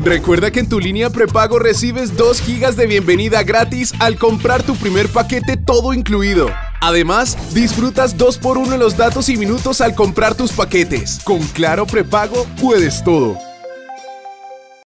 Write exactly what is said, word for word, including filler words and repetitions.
Recuerda que en tu línea prepago recibes dos gigas de bienvenida gratis al comprar tu primer paquete todo incluido. Además, disfrutas dos por uno en los datos y minutos al comprar tus paquetes. Con Claro Prepago puedes todo.